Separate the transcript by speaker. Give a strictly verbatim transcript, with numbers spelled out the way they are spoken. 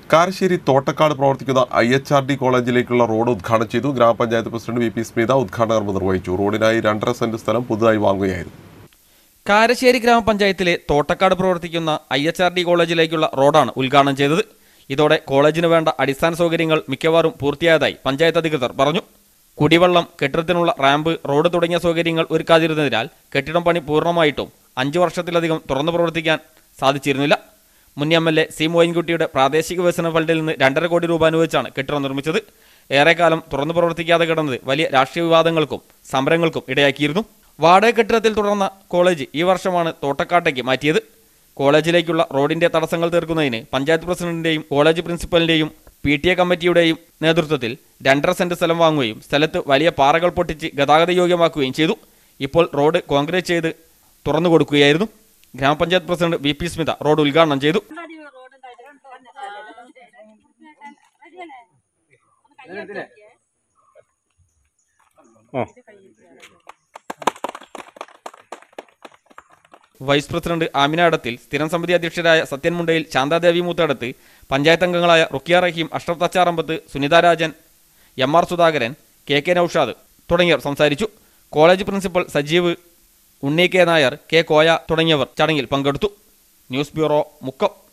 Speaker 1: കാരശ്ശേരി തോട്ടക്കാട് പ്രവർത്തിക്കുന്ന I H R D കോളേജിലേക്കുള്ള road ഉദ്ഘാടനം ചെയ്തു. ഗ്രാമപഞ്ചായത്ത് പ്രസിഡന്റ് വി പി സ്മിത ഉദ്ഘാടനം നിർവഹിച്ചു. റോഡിനായി രണ്ടര സെന്റ് സ്ഥലം പുതുതായി വാങ്ങുകയായിരുന്നു.
Speaker 2: കാരശ്ശേരി ഗ്രാമപഞ്ചായത്തിലെ തോട്ടക്കാട് പ്രവർത്തിക്കുന്ന ഐ എച്ച് ആർ ഡി കോളേജിലേക്കുള്ള റോഡാണ് ഉദ്ഘാടനം ചെയ്തത്. ഇതോടെ കോളേജിന് വേണ്ട അടിസ്ഥാന സൗകര്യങ്ങൾ മിക്കവാറും പൂർത്തിയായതായി പഞ്ചായത്ത് അധികൃതർ പറഞ്ഞു. കുടിവെള്ളം, കെട്ടിടത്തിനുള്ള റാമ്പ്, റോഡ് തുടങ്ങിയ സൗകര്യങ്ങൾ ഒരുക്കാതിരുന്നതിനാൽ കെട്ടിടം പണി പൂർണ്ണമായിട്ടും അഞ്ചു വർഷത്തിലധികം തുറന്നു പ്രവർത്തിക്കാൻ സാധിച്ചിരുന്നില്ല. മുൻ എം എൽ എ സി മോയിൻകുട്ടിയുടെ പ്രാദേശിക വികസന ഫണ്ടിൽ നിന്ന് രണ്ടര കോടി രൂപ അനുവദിച്ചാണ് കെട്ടിടം നിർമ്മിച്ചത്. ഏറെക്കാലം തുറന്നു പ്രവർത്തിക്കാതെ കിടന്നത് വലിയ രാഷ്ട്രീയ വിവാദങ്ങൾക്കും സമരങ്ങൾക്കും ഇടയാക്കിയിരുന്നു. വാടക കെട്ടിടത്തിൽ തുടർന്ന കോളേജ് ഈ വർഷമാണ് തോട്ടക്കാട്ടേക്ക് മാറ്റിയത്. കോളേജിലേക്കുള്ള റോഡിന്റെ തടസ്സങ്ങൾ തീർക്കുന്നതിന് പഞ്ചായത്ത് പ്രസിഡന്റിന്റെയും കോളേജ് പ്രിൻസിപ്പലിന്റെയും പി ടി എ കമ്മിറ്റിയുടെയും നേതൃത്വത്തിൽ രണ്ടര സെന്റ് സ്ഥലം വാങ്ങുകയും സ്ഥലത്ത് വലിയ പാറകൾ പൊട്ടിച്ച് ഗതാഗത യോഗ്യമാക്കുകയും ചെയ്തു. ഇപ്പോൾ റോഡ് കോൺക്രീറ്റ് ചെയ്ത് തുറന്നു കൊടുക്കുകയായിരുന്നു. ഗ്രാമപഞ്ചായത്ത് president V P Smitha road ഉദ്ഘാടനം ചെയ്തു. വൈസ് പ്രസിഡന്റ് ആമിന അടത്തിൽ, സ്ഥിരം സമിതി അധ്യക്ഷരായ സത്യൻ മുണ്ടയിൽ, ശാന്താദേവി മൂത്തടത്ത്, പഞ്ചായത്ത് അംഗങ്ങളായ Rukkiya Raheem, Ashraf Thacharambath, Sunitha Rajan, M R Sudhakaran, K K Noushad തുടങ്ങിയവർ സംസാരിച്ചു. College principal Sajeev, Unni K Nair, K Koya തുടങ്ങിയവർ ചടങ്ങിൽ പങ്കെടുത്തു. News bureau, Mukkam.